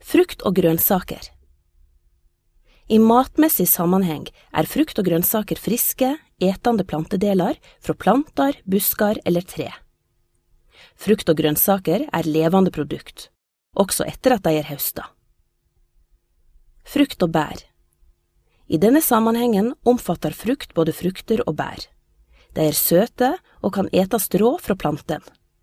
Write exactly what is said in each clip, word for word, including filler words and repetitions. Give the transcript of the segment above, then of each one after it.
Frukt og grønnsaker. I matmessig sammenheng er frukt og grønnsaker friske, etende plantedeler fra planter, buskar eller tre. Frukt og grønnsaker er levende produkt, også etter at de er høstet. Frukt og bær. I denne sammenhengen omfatter frukt både frukter og bær. De er søte og kan etas rå fra planten.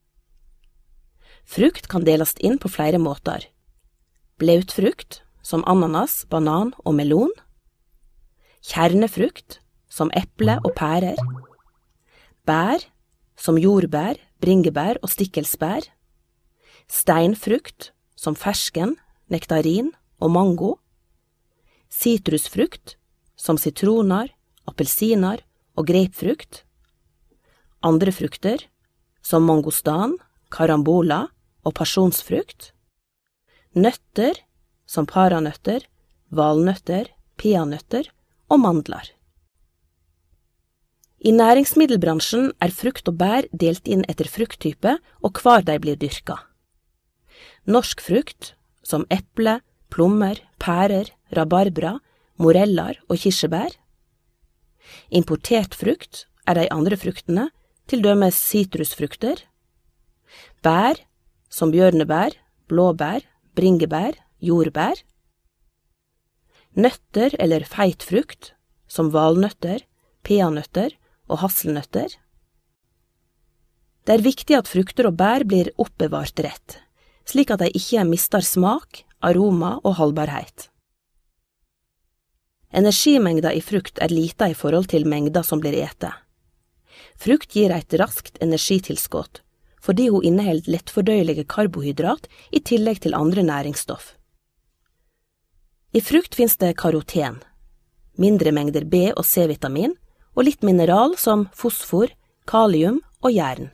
Frukt kan deles inn på flere måter. Blautfrukt, som ananas, banan og melon. Kjernefrukt, som eple og pærer. Bær, som jordbær, bringebær og stikkelsbær. Steinfrukt, som fersken, nektarin og mango. Sitrusfrukt, som sitroner, appelsiner og grapefrukt. Andre frukter, som mangostan, karambola og pasjonsfrukt. Nøtter, som paranøtter, valnøtter, peanøtter og mandler. I næringsmiddelbransjen er frukt og bær delt inn etter frukttype og hvar de blir dyrka. Norsk frukt, som eple, plommer, pærer, rabarbra, moreller og kirsebær. Importert frukt er de andre fruktene, til dømes sitrusfrukter. Bær, som bjørnebær, blåbær, bringebær, jordbær. Nøtter eller feitfrukt, som valnøtter, peanøtter og hasselnøtter. Det er viktig at frukter og bær blir oppbevart rett, slik at de ikke mister smak, aroma og holdbarhet. Energimengda i frukt er lita i forhold til mengda som blir ete. Frukt gir et raskt energitilskott, fordi hun inneholder lettfordøyelige karbohydrat i tillegg til andre næringsstoff. I frukt finnes det karoten, mindre mengder B- og C-vitamin, og litt mineral som fosfor, kalium og jern.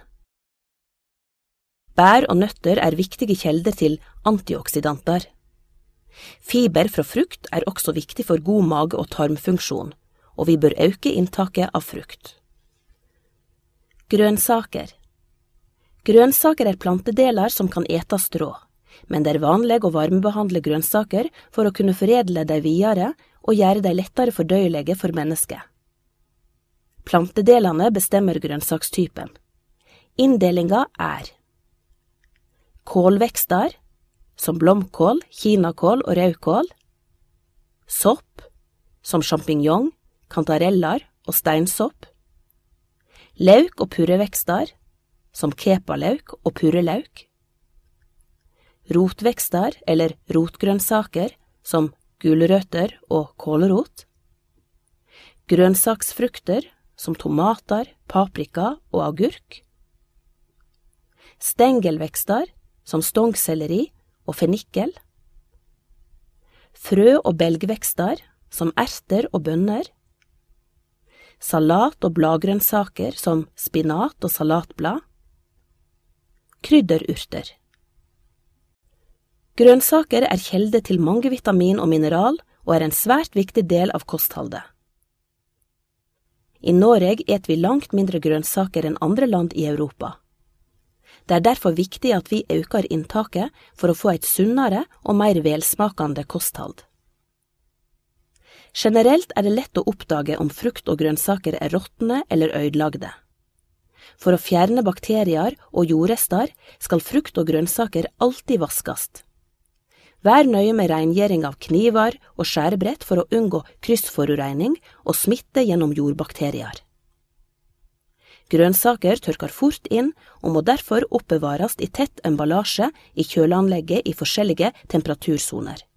Bær og nøtter er viktige kjelder til antioksidanter. Fiber fra frukt er også viktig for god mage- og tarmfunksjon, og vi bør øke inntaket av frukt. Grønnsaker. Grønnsaker er plantedeler som kan etas rå, men det er vanlig å varmebehandle grønnsaker for å kunne foredle dem videre og gjøre dem lettere fordøyelige for mennesket. Plantedelene bestemmer grønnsakstypen. Inndelinga er kålvekster, som blomkål, kinakål og rødkål. Sopp, som champignon, kantareller og steinsopp. Lauk og purrevekster, som kepalauk og purrelauk. Rotvekster eller rotgrønnsaker, som gulrøtter og kålrot. Grønnsaksfrukter, som tomater, paprika og agurk. Stengelvekster, som stongselleri og fenikkel. Frø- og belgvekster, som erter og bønner. Salat- og bladgrønnsaker, som spinat og salatblad. Krydderurter. Grønnsaker er kjelde til mange vitamin og mineral, og er en svært viktig del av kostholdet. I Norge et vi langt mindre grønnsaker enn andre land i Europa. Det er derfor viktig at vi øker inntaket for å få et sunnere og mer velsmakende kosthold. Generelt er det lett å oppdage om frukt og grønnsaker er råtne eller ødelagde. For å fjerne bakterier og jordrester skal frukt og grønnsaker alltid vaskast. Vær nøye med rengjering av kniver og skjærebrett for å unngå kryssforureining og smitte gjennom jordbakterier. Grønnsaker tørker fort inn og må derfor oppbevares i tett emballasje i kjøleanlegget i forskjellige temperatursoner.